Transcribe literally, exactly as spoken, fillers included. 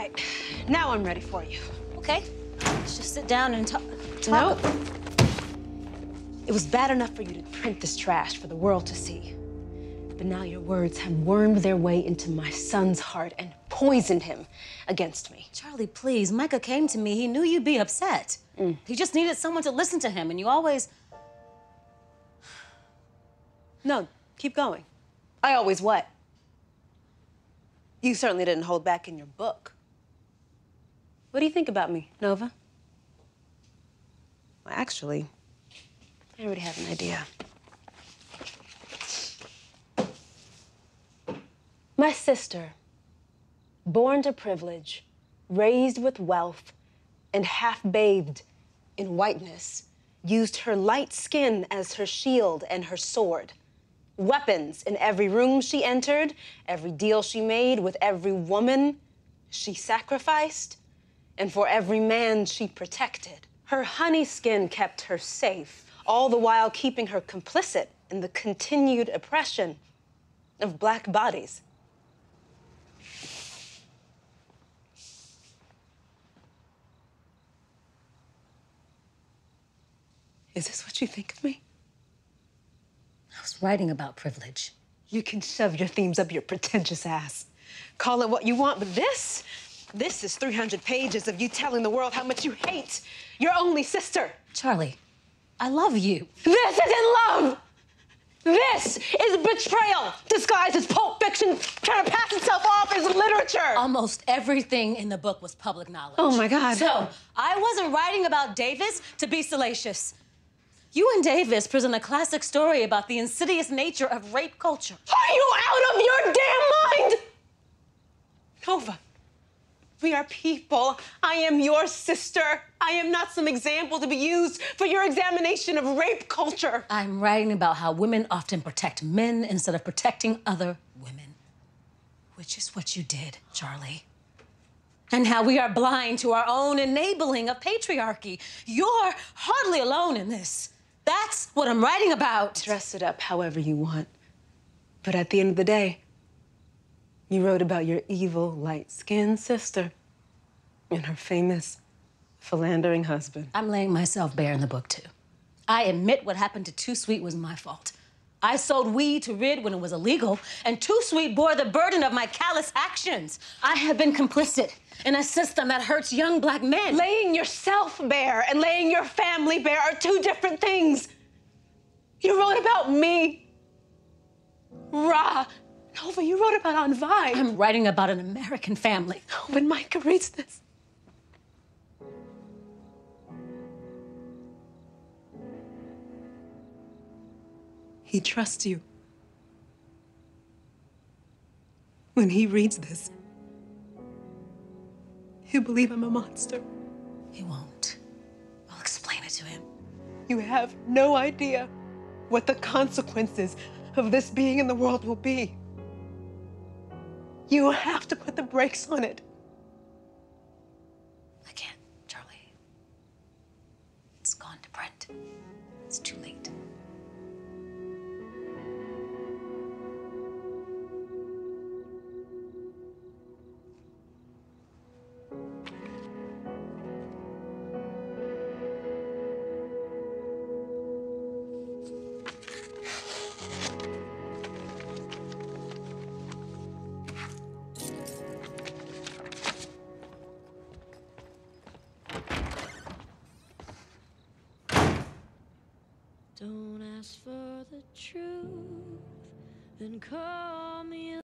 right, now I'm ready for you. Okay, let's just sit down and talk. talk. No. It was bad enough for you to print this trash for the world to see. But now your words have wormed their way into my son's heart and poisoned him against me. Charlie, please. Micah came to me. He knew you'd be upset. Mm. He just needed someone to listen to him, and you always... No, keep going. I always what? You certainly didn't hold back in your book. What do you think about me, Nova? Well, actually, I already have an idea. My sister, born to privilege, raised with wealth, and half-bathed in whiteness, used her light skin as her shield and her sword. Weapons in every room she entered, every deal she made with every woman she sacrificed, and for every man she protected. Her honey skin kept her safe, all the while keeping her complicit in the continued oppression of black bodies. Is this what you think of me? I was writing about privilege. You can shove your themes up your pretentious ass. Call it what you want, but this, this is three hundred pages of you telling the world how much you hate your only sister. Charlie, I love you. This isn't love! This is betrayal disguised as pulp fiction trying to pass itself off as literature. Almost everything in the book was public knowledge. Oh, my God. So, I wasn't writing about Davis to be salacious. You and Davis present a classic story about the insidious nature of rape culture. Are you out of your damn mind? Nova, we are people. I am your sister. I am not some example to be used for your examination of rape culture. I'm writing about how women often protect men instead of protecting other women, which is what you did, Charlie. And how we are blind to our own enabling of patriarchy. You're hardly alone in this. That's what I'm writing about. Dress it up however you want. But at the end of the day, you wrote about your evil, light-skinned sister and her famous, philandering husband. I'm laying myself bare in the book, too. I admit what happened to Too Sweet was my fault. I sold weed to Rid when it was illegal, and Too Sweet bore the burden of my callous actions. I have been complicit in a system that hurts young black men. Laying yourself bare and laying your family bare are two different things. You wrote about me. Ra. Nova, you wrote about On Vibe. I'm writing about an American family. When Micah reads this, he trusts you. When he reads this, he'll believe I'm a monster. He won't. I'll explain it to him. You have no idea what the consequences of this being in the world will be. You have to put the brakes on it. I can't, Charlie. It's gone to print. It's too late. Don't ask for the truth and call me